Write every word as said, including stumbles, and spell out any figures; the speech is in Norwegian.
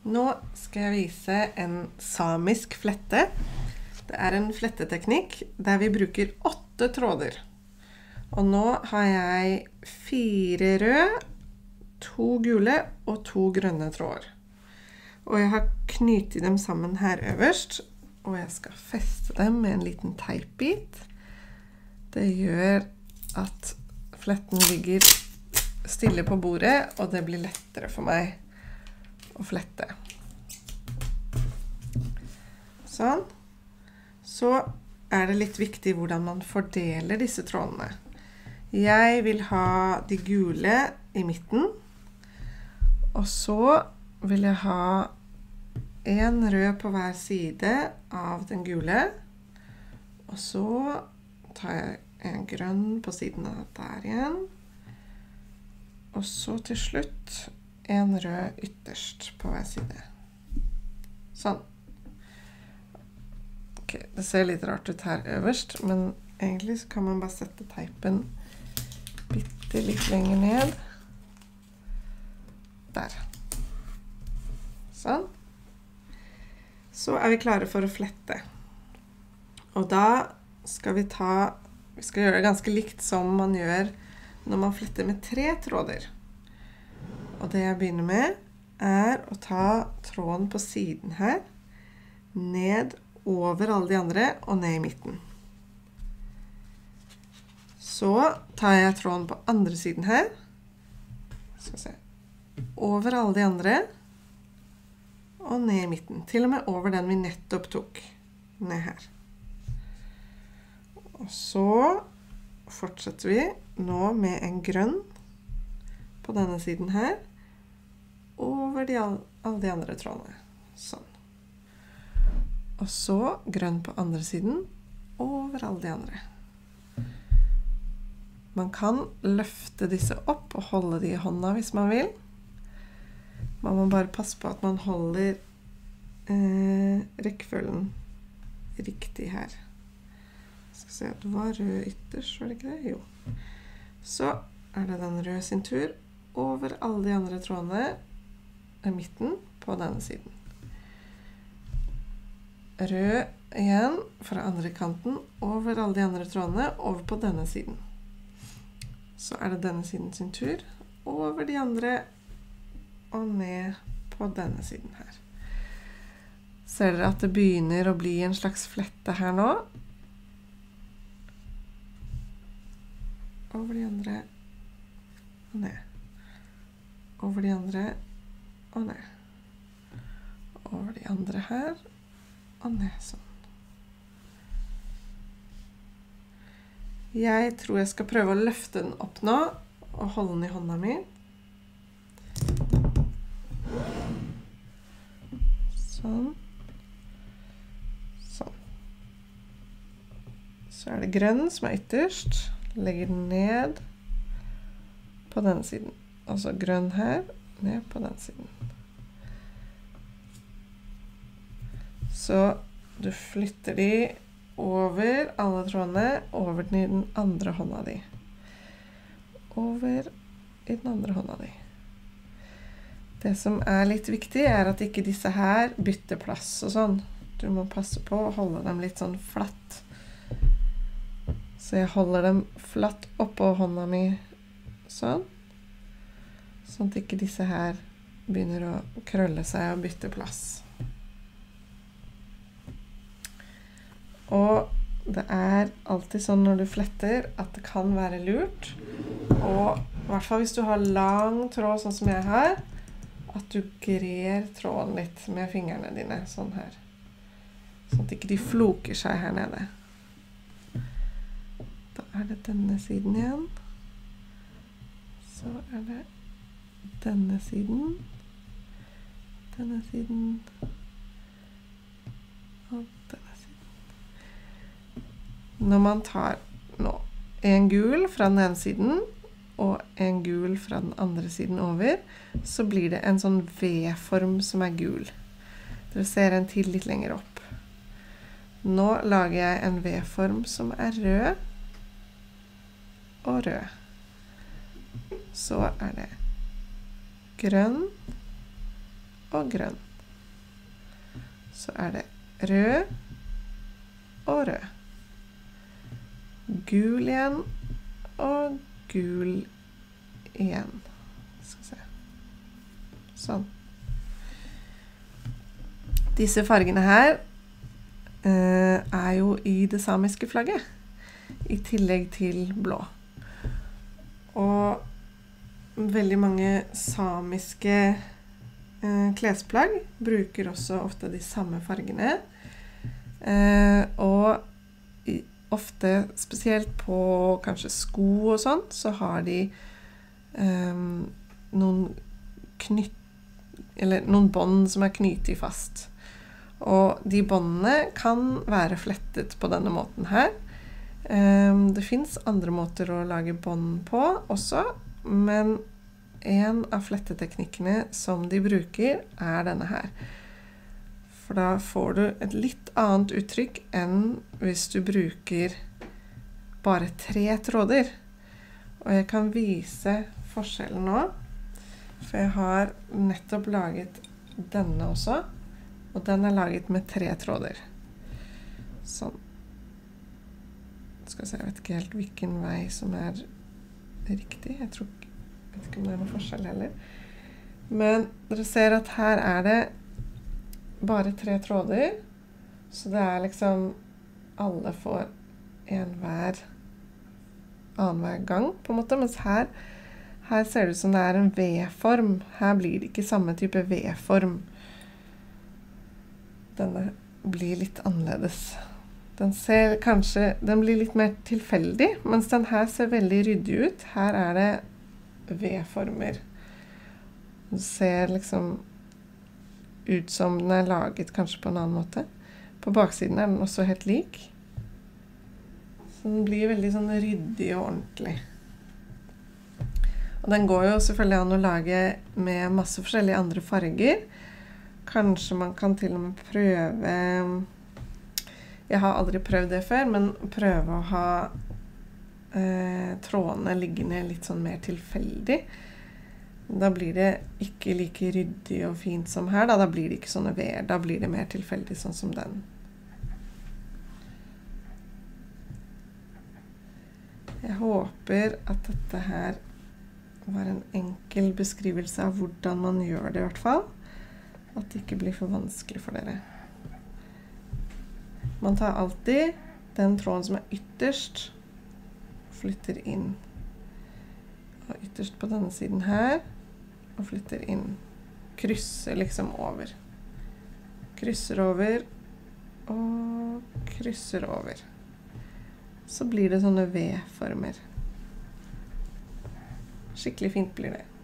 Nå skal jeg vise en samisk flette. Det er en fletteteknikk der vi bruker åtte tråder. Og nå har jeg fire røde, to gule og to grønne tråder. Og jeg har knyttet dem sammen her øverst, og jeg skal feste dem med en liten teipbit. Det gjør at fletten ligger stille på bordet, og det blir lettere for meg å flette. Sånn. Så er det litt viktig hvordan man fordeler disse trådene. Jeg vil ha de gule i midten, og så vil jeg ha en rød på hver side av den gule, og så tar jeg en grønn på siden av der igjen, og så til slutt en rød ytterst på hver side. Sånn. Ok, det ser litt rart ut her øverst, men egentlig så kan man bare sette teipen bitte litt lenger ned. Der. Sånn. Så er vi klare for å flette. Og da skal vi ta, vi skal gjøre det ganske likt som man gjør når man fletter med tre tråder. Og det jeg begynner med er å ta tråden på siden her, ned over alle de andre og ned i midten. Så tar jeg tråden på andre siden her, skal vi se, over alle de andre, og ned i midten, til og med over den vi nettopp tok, ned her. Og så fortsetter vi nå med en grønn på denne siden her, over de, alle de andre trådene. Sånn. Og så grønn på andre siden, over alle de andre. Man kan løfte disse opp og holde de i hånda hvis man vil. Man må bare passe på at man holder eh, rekkefølgen riktig her. Jeg skal se at det var rød ytterst, var det ikke det? Jo. Så er det den røde sin tur over alle de andre trådene i midten på denne siden. Rød igjen fra andre kanten over alle de andre trådene over på denne siden. Så er det denne siden sin tur over de andre og ned på denne siden her. Ser dere at det begynner å bli en slags flette her nå? Over de andre og ned. Over de andre og ned. Over de andre her og ned sånn. Jeg tror jeg skal prøve å løfte den opp nå og holde den i hånda mi. Sånn. Sånn. Så er det grønn som er ytterst. Legger den ned på denne siden. Altså grønn her, ned på den siden. Så du flytter de over alle trådene, over i den andre hånda di. Over i den andre hånda di. Det som er litt viktig er at ikke disse her bytter plass og sånn. Du må passe på å holde dem litt sånn flatt. Så jeg holder dem flatt oppå hånda mi sånn. Sånn at ikke disse her begynner å krølle seg og bytte plass. Og det er alltid sånn når du fletter at det kan være lurt. Og i hvert fall hvis du har lang tråd sånn som jeg har, at du grer tråden litt med fingrene dine, sånn her. Sånn at ikke de floker seg her nede. Da er det denne siden igjen. Så er det denne siden. Denne siden. Og denne siden. Når man tar nå en gul fra den ene siden, og en gul fra den andre siden over, så blir det en sånn V-form som er gul. Dere ser en til litt lenger opp. Nå lager jeg en V-form som er rød og rød. Så er det grønn og grønn. så er det rød og rød. Gul igjen og gul igjen. Skal vi se. Sånn. Disse fargene her eh, er jo i det samiske flagget, i tillegg til blå. Og veldig mange samiske eh, klesplagg bruker også ofte de samme fargene. Eh, og i, ofte, spesielt på kanskje sko og sånt, så har de eh, noen knytt, eller noen bånd som er knyttet fast. Og de båndene kan være flettet på denne måten her. Um, det finnes andre måter å lage bånd på også, men en av fletteteknikkene som de bruker er denne her. For da får du et litt annet uttrykk enn hvis du bruker bare tre tråder. Og jeg kan vise forskjellen nå, for jeg har nettopp laget denne også. Og den er laget med tre tråder. Sånn. Skal vi se, jeg vet ikke helt hvilken vei som er riktig. Jeg tror ikke, jeg vet ikke om det er noen forskjell heller. Men dere ser at her er det bare tre tråder. Så det er liksom, alle får en hver annen hver gang på en måte. Mens her, her ser det ut som det er en V-form. Her blir det ikke samme type V-form. Denne blir litt annerledes. Den ser kanskje, den blir litt mer tilfeldig, mens den her ser veldig ryddig ut. Her er det V-former. Den ser liksom ut som den er laget kanskje på en annen måte. På baksiden er den også helt lik. Så den blir veldig sånn ryddig og ordentlig. Og den går jo selvfølgelig an å lage med masse forskjellige andre farger. Kanskje man kan til og med prøve, jeg har aldri prøvd det før, men prøve å ha eh, trådene liggende litt sånn mer tilfeldig. Da blir det ikke like ryddig og fint som her, da, da blir det ikke sånne veer, da blir det mer tilfeldig sånn som den. Jeg håper at dette her var en enkel beskrivelse av hvordan man gjør det i hvert fall. At det ikke blir for vanskelig for dere. Man tar alltid den tråden som er ytterst, flytter inn. Og ytterst på denne siden her, og flytter inn. Krysser liksom over. Krysser over, og krysser over. Så blir det sånne V-former. Skikkelig fint blir det.